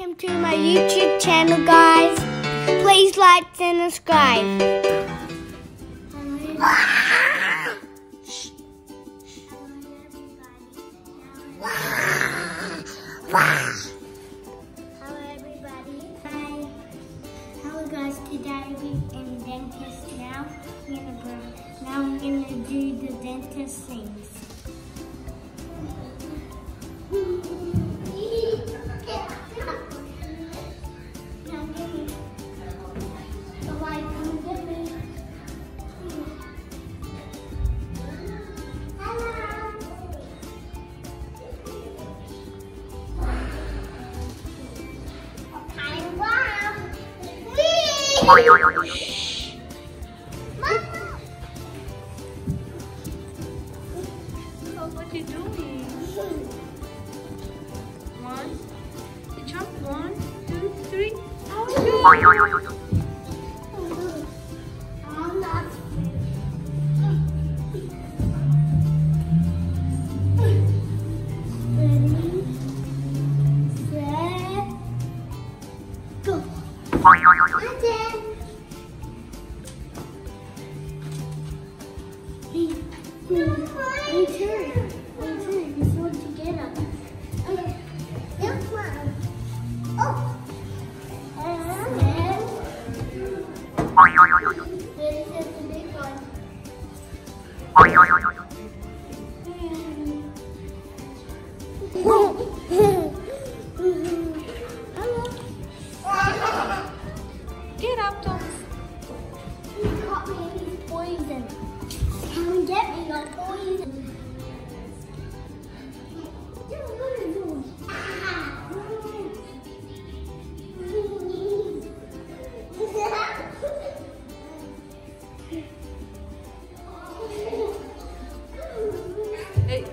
Welcome to my YouTube channel, guys. Please like and subscribe. Hello everybody. Hi. Hello guys. Today we're in dentist now. I'm gonna do the dentist things. What are you doing? One. You jump. 1, 2, 3. Get up, Thomas. You caught me in his poison. Come and get me your poison. Hey.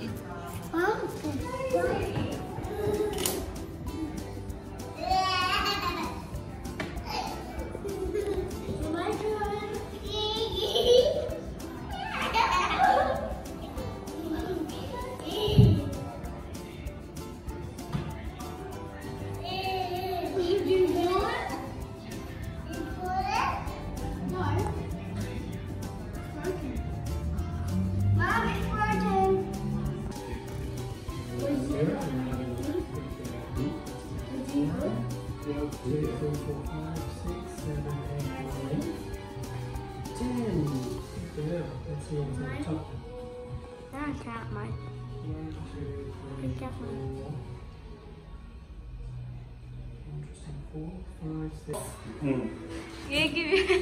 I can't, mine. Be careful. 4, 5, 6. Yeah, give you.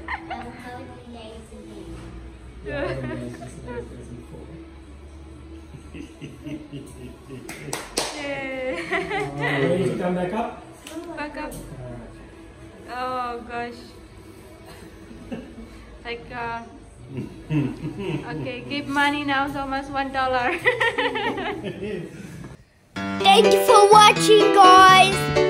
Ready to come back up? Back up. Oh gosh. Like okay, give money now, Thomas. $1. Thank you for watching, guys.